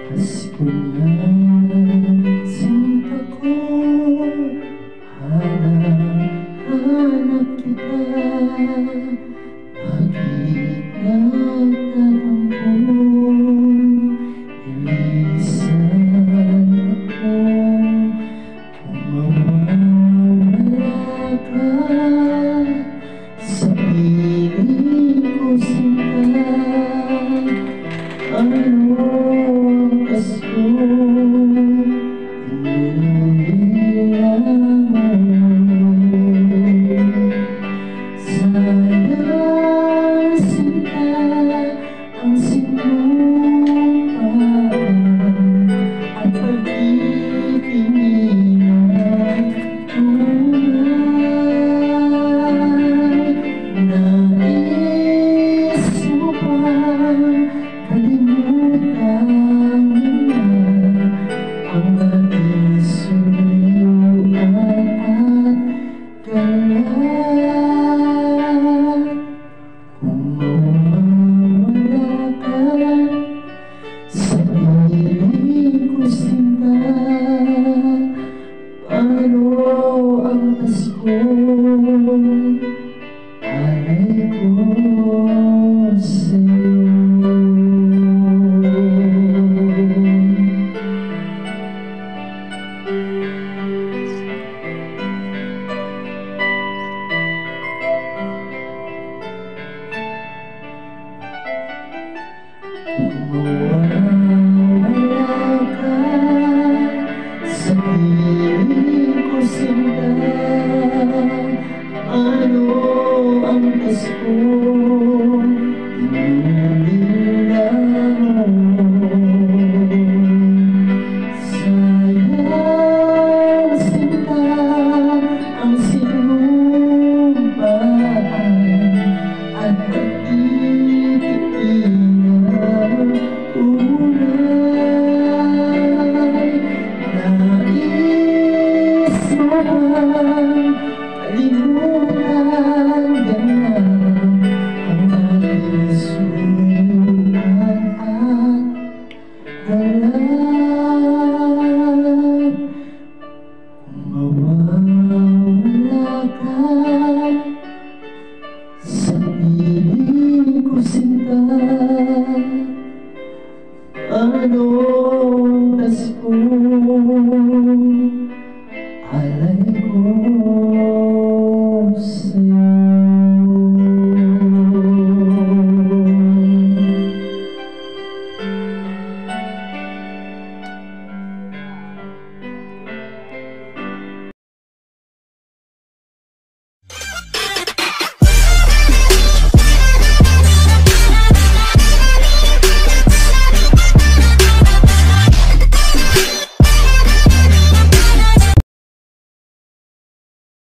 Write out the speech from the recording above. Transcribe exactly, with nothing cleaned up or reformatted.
Pasko na, sinta ko, hanap-hanap kita, pag-ibig nagtatampo, ilisan ako, kung mawawala ka, sa piling ko sinta, ano Pasko, pinulila mo. Sayang sinta ang sinumpaan at pag-ibig na tunay. Nais mo bang kalimutan ang ating suyuan at galat? Kung mawawala ka sa piling ko sinta, paano ang Pasko? Alay ko sa'yo. Kung mawawala ka sa piling ko sinta, ano ang Pasko?